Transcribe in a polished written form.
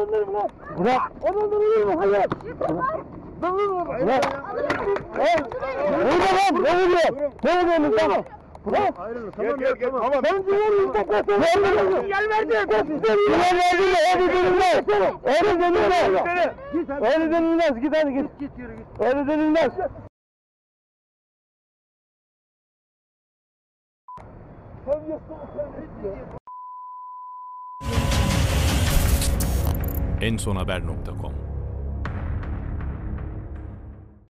döndürürüm lan. Bırak. O döndürürüm. Hayır. Bırak. Ne vuruyor? Ne vuruyorsun tamam? Bırak. Tamam gel tamam. Ben diyorum taklasın. Gel verdim. Gel verdim. Öyle denilmez. Öyle denilmez. Öyle denilmez. Git hadi git. Git yürü git. Öyle denilmez. ensonhaber.com